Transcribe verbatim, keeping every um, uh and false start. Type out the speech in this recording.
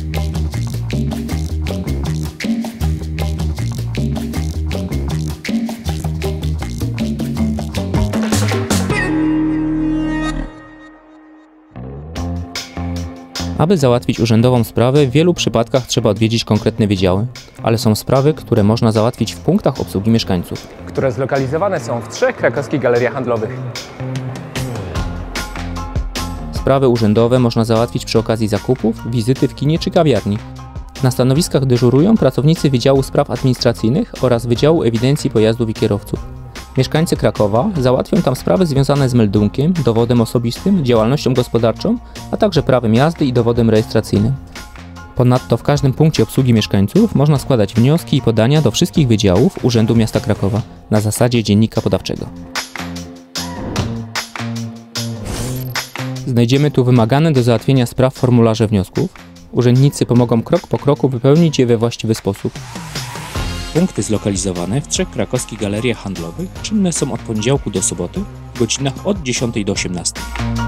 Aby załatwić urzędową sprawę, w wielu przypadkach trzeba odwiedzić konkretne wydziały, ale są sprawy, które można załatwić w punktach obsługi mieszkańców, które zlokalizowane są w trzech krakowskich galeriach handlowych. Sprawy urzędowe można załatwić przy okazji zakupów, wizyty w kinie czy kawiarni. Na stanowiskach dyżurują pracownicy Wydziału Spraw Administracyjnych oraz Wydziału Ewidencji Pojazdów i Kierowców. Mieszkańcy Krakowa załatwią tam sprawy związane z meldunkiem, dowodem osobistym, działalnością gospodarczą, a także prawem jazdy i dowodem rejestracyjnym. Ponadto w każdym punkcie obsługi mieszkańców można składać wnioski i podania do wszystkich wydziałów Urzędu Miasta Krakowa na zasadzie dziennika podawczego. Znajdziemy tu wymagane do załatwienia spraw formularze wniosków. Urzędnicy pomogą krok po kroku wypełnić je we właściwy sposób. Punkty zlokalizowane w trzech krakowskich galeriach handlowych czynne są od poniedziałku do soboty w godzinach od dziesiątej do osiemnastej.